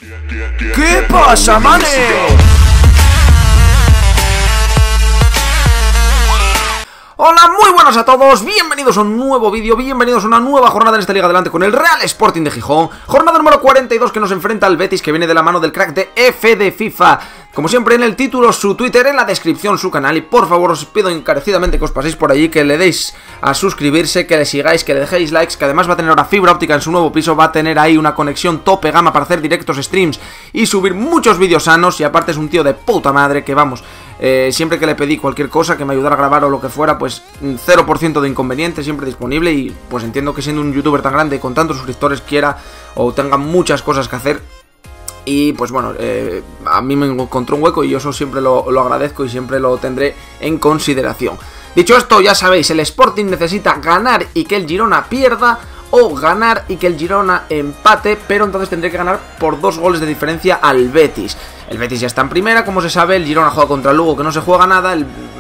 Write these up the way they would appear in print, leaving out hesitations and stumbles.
¿Qué pasa, manes? Hola, muy buenas a todos, bienvenidos a un nuevo vídeo, bienvenidos a una nueva jornada en esta Liga Adelante con el Real Sporting de Gijón. Jornada número 42 que nos enfrenta al Betis, que viene de la mano del crack de F de FIFA. Como siempre, en el título su Twitter, en la descripción su canal, y por favor os pido encarecidamente que os paséis por allí, que le deis a suscribirse, que le sigáis, que le dejéis likes, que además va a tener ahora fibra óptica en su nuevo piso, va a tener ahí una conexión tope gama para hacer directos, streams y subir muchos vídeos sanos, y aparte es un tío de puta madre que vamos... siempre que le pedí cualquier cosa que me ayudara a grabar o lo que fuera, pues 0% de inconveniente, siempre disponible. Y pues entiendo que siendo un youtuber tan grande, con tantos suscriptores, quiera o tenga muchas cosas que hacer. Y pues bueno, a mí me encontró un hueco y yo eso siempre lo agradezco y siempre lo tendré en consideración. Dicho esto, ya sabéis, el Sporting necesita ganar y que el Girona pierda, o ganar y que el Girona empate, pero entonces tendré que ganar por 2 goles de diferencia al Betis. El Betis ya está en primera, como se sabe, el Girona juega contra el Lugo, que no se juega nada.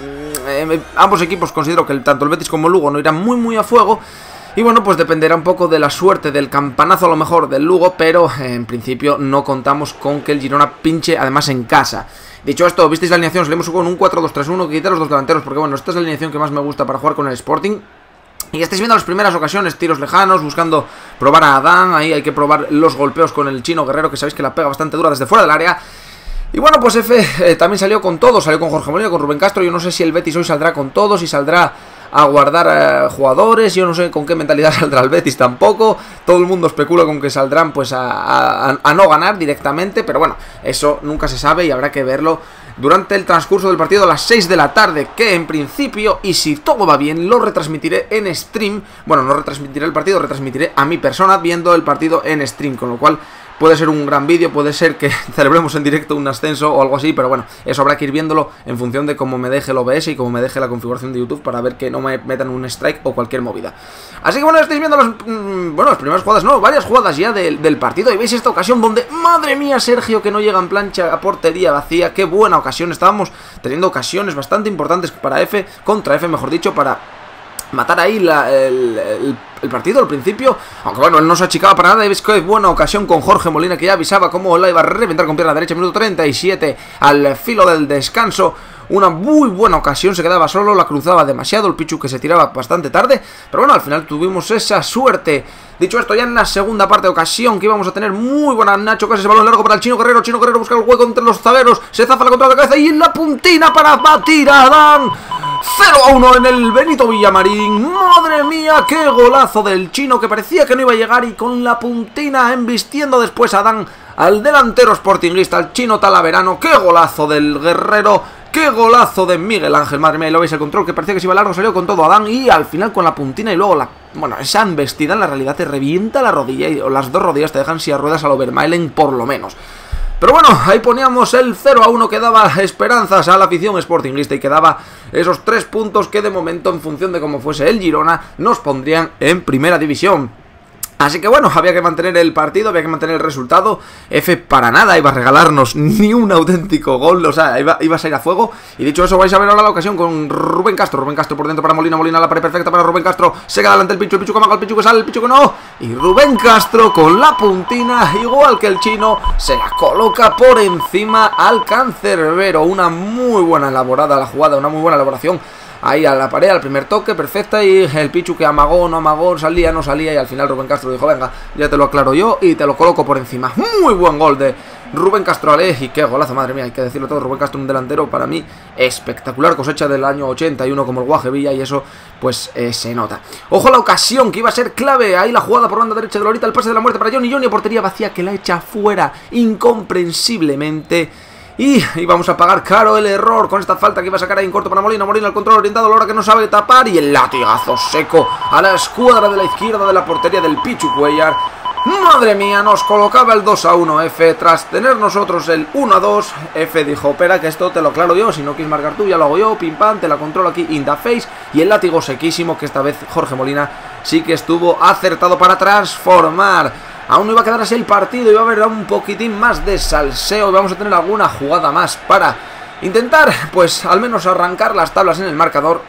Ambos equipos considero que tanto el Betis como el Lugo no irán muy a fuego. Y bueno, pues dependerá un poco de la suerte, del campanazo a lo mejor del Lugo, pero en principio no contamos con que el Girona pinche, además en casa. Dicho esto, visteis la alineación, salimos con un 4-2-3-1, que quita los dos delanteros, porque bueno, esta es la alineación que más me gusta para jugar con el Sporting. Y estáis viendo las primeras ocasiones, tiros lejanos, buscando probar a Adán. Ahí hay que probar los golpeos con el Chino Guerrero, que sabéis que la pega bastante dura desde fuera del área. Y bueno, pues F también salió con todos, salió con Jorge Molina, con Rubén Castro. Yo no sé si el Betis hoy saldrá con todos, si saldrá a guardar jugadores. Yo no sé con qué mentalidad saldrá el Betis tampoco. Todo el mundo especula con que saldrán pues a no ganar directamente, pero bueno, eso nunca se sabe y habrá que verlo durante el transcurso del partido a las 6 de la tarde, que en principio, y si todo va bien, lo retransmitiré en stream. Bueno, no retransmitiré el partido, retransmitiré a mi persona viendo el partido en stream, con lo cual puede ser un gran vídeo, puede ser que celebremos en directo un ascenso o algo así, pero bueno, eso habrá que ir viéndolo en función de cómo me deje el OBS y cómo me deje la configuración de YouTube, para ver que no me metan un strike o cualquier movida. Así que bueno, estáis viendo las primeras jugadas, no, varias jugadas ya del partido, y veis esta ocasión donde, madre mía, Sergio, que no llega en plancha a portería vacía. Qué buena ocasión, estábamos teniendo ocasiones bastante importantes para F, contra F mejor dicho, para matar ahí el partido al principio. Aunque bueno, él no se achicaba para nada. Y veis que buena ocasión con Jorge Molina, que ya avisaba cómo la iba a reventar con pierna derecha. Minuto 37 al filo del descanso. Una muy buena ocasión, se quedaba solo, la cruzaba demasiado el Pichu, que se tiraba bastante tarde. Pero bueno, al final tuvimos esa suerte. Dicho esto, ya en la segunda parte de ocasión que íbamos a tener muy buena, Nacho, casi ese balón largo para el Chino Guerrero. Chino Guerrero busca el hueco entre los zagueros, se zafa la contra de cabeza y en la puntina para batir a Adán. 0-1 en el Benito Villamarín. Madre mía, qué golazo del Chino, que parecía que no iba a llegar, y con la puntina embistiendo después a Adán, al delantero sportinguista, al Chino Talaverano. Qué golazo del Guerrero. ¡Qué golazo de Miguel Ángel! Madre mía, y lo veis, el control que parecía que se iba largo, salió con todo Adán, y al final con la puntina y luego bueno, esa embestida en la realidad te revienta la rodilla, o las dos rodillas te dejan silla ruedas al Overmailen por lo menos. Pero bueno, ahí poníamos el 0-1 que daba esperanzas a la afición sportinguista y que daba esos 3 puntos que de momento, en función de cómo fuese el Girona, nos pondrían en primera división. Así que bueno, había que mantener el partido, había que mantener el resultado. F para nada iba a regalarnos ni un auténtico gol, o sea, iba a salir a fuego. Y dicho eso, vais a ver ahora la ocasión con Rubén Castro. Rubén Castro por dentro para Molina, Molina la pared perfecta para Rubén Castro. Se queda delante el Pichu que amaga, el Pichu que sale, el Pichu que no. Y Rubén Castro con la puntina, igual que el Chino, se la coloca por encima al Cancerbero. Una muy buena elaborada la jugada, una muy buena elaboración. Ahí a la pared, al primer toque, perfecta, y el Pichu que amagó, no amagó, salía, no salía, y al final Rubén Castro dijo, venga, ya te lo aclaro yo y te lo coloco por encima. Muy buen gol de Rubén Castro, y qué golazo, madre mía, hay que decirlo todo. Rubén Castro, un delantero para mí espectacular, cosecha del año 81 como el Guaje Villa, y eso pues se nota. Ojo la ocasión que iba a ser clave, ahí la jugada por banda derecha de Lorita, el pase de la muerte para Johnny, a portería vacía, que la echa fuera incomprensiblemente. Y vamos a pagar caro el error con esta falta que iba a sacar ahí en corto para Molina. Molina al control orientado, Lora que no sabe tapar, y el latigazo seco a la escuadra de la izquierda de la portería del Pichu Cuellar. Madre mía, nos colocaba el 2-1 F. Tras tener nosotros el 1-2, F dijo, espera que esto te lo aclaro yo, si no quieres marcar tú ya lo hago yo, pim pam, te la controlo aquí in the face. Y el látigo sequísimo, que esta vez Jorge Molina sí que estuvo acertado para transformar. Aún no iba a quedar así el partido, iba a haber un poquitín más de salseo y vamos a tener alguna jugada más para intentar, pues, al menos arrancar las tablas en el marcador.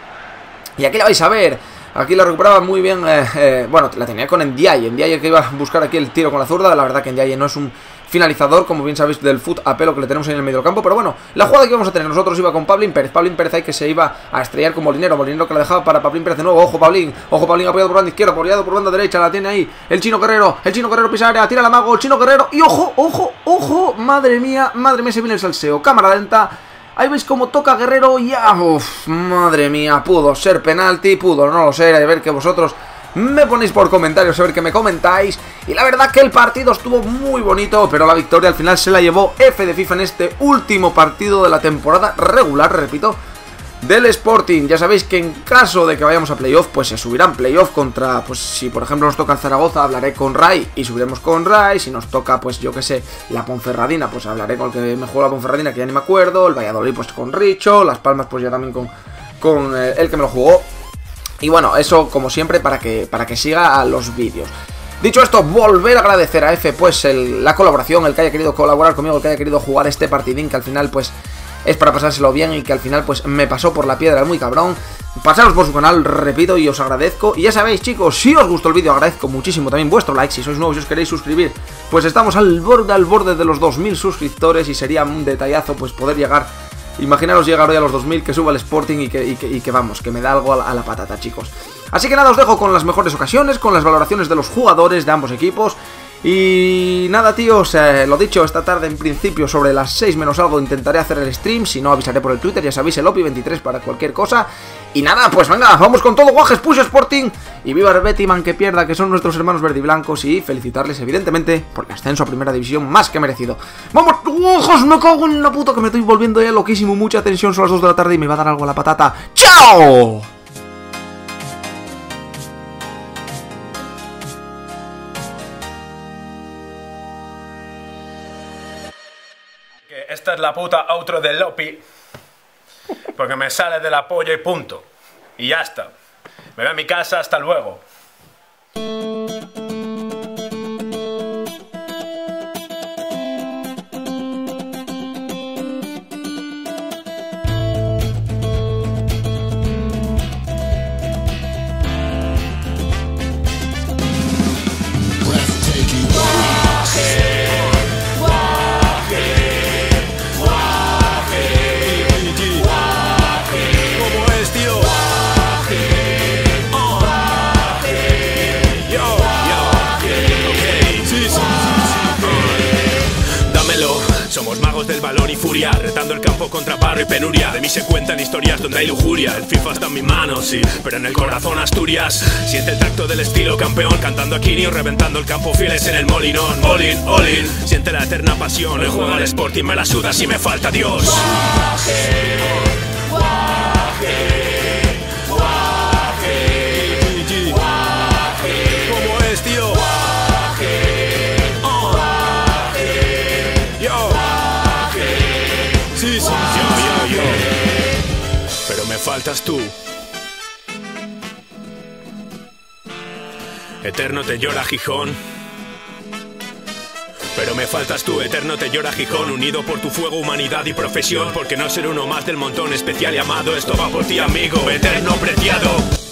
Y aquí la vais a ver, aquí la recuperaba muy bien, bueno, la tenía con Ndiaye que iba a buscar aquí el tiro con la zurda. La verdad que Ndiaye no es un finalizador, como bien sabéis, del foot a pelo que le tenemos ahí en el medio del campo. Pero bueno, la jugada que íbamos a tener nosotros iba con Pablín Pérez ahí que se iba a estrellar con Molinero que la dejaba para Pablín Pérez de nuevo. Ojo Pablín apoyado por banda izquierda, apoyado por banda derecha, la tiene ahí el Chino Guerrero pisa área, tira la mago, el Chino Guerrero y ojo, madre mía, se viene el salseo, cámara lenta. Ahí veis cómo toca Guerrero, ya, madre mía, pudo ser penalti, no lo sé, a ver que vosotros me ponéis por comentarios, a ver que me comentáis. Y la verdad que el partido estuvo muy bonito, pero la victoria al final se la llevó F de FIFA en este último partido de la temporada regular, repito, del Sporting. Ya sabéis que en caso de que vayamos a playoff, pues se subirán playoff contra, pues si por ejemplo nos toca el Zaragoza, hablaré con Ray y subiremos con Ray. Si nos toca, pues yo que sé, la Ponferradina, pues hablaré con el que me juega la Ponferradina, que ya ni me acuerdo. El Valladolid, pues con Richo. Las Palmas, pues ya también con el que me lo jugó. Y bueno, eso como siempre para que siga a los vídeos. Dicho esto, volver a agradecer a F pues la colaboración, el que haya querido colaborar conmigo, el que haya querido jugar este partidín que al final pues es para pasárselo bien y que al final pues me pasó por la piedra muy cabrón. Pasaros por su canal, repito, y os agradezco. Y ya sabéis, chicos, si os gustó el vídeo, agradezco muchísimo también vuestro like. Si sois nuevos y os queréis suscribir, pues estamos al borde de los 2000 suscriptores y sería un detallazo pues poder llegar. Imaginaros llegar hoy a los 2000, que suba el Sporting y que vamos, que me da algo a la patata, chicos. Así que nada, os dejo con las mejores ocasiones, con las valoraciones de los jugadores de ambos equipos. Y nada, tíos, lo dicho, esta tarde en principio sobre las 6 menos algo intentaré hacer el stream. Si no, avisaré por el Twitter, ya sabéis, el OPI23 para cualquier cosa. Y nada, pues venga, vamos con todo, guajes, push Sporting. Y viva el Bettyman que pierda, que son nuestros hermanos verdiblancos. Y felicitarles, evidentemente, por el ascenso a primera división, más que merecido. ¡Vamos, guajes! Me cago en la puta que me estoy volviendo ya loquísimo. Mucha tensión, son las 2 de la tarde y me va a dar algo a la patata. ¡Chao! Esta es la puta outro del Lopi, porque me sale de la polla y punto. Y ya está. Me voy a mi casa, hasta luego. Somos magos del balón y furia, retando el campo contra barro y penuria. De mí se cuentan historias donde hay lujuria. El FIFA está en mi mano, sí, pero en el corazón Asturias. Siente el tacto del estilo campeón, cantando a Kini o reventando el campo fieles en el molinón. All in, all in, siente la eterna pasión. El juego al Sporting me la suda si me falta Dios. Guaje, guaje, guaje, guaje. ¿Cómo es, tío? Pero me faltas tú. Eterno te llora Gijón. Pero me faltas tú, eterno te llora Gijón. Unido por tu fuego, humanidad y profesión. Porque no ser uno más del montón especial y amado. Esto va por ti, amigo, eterno preciado.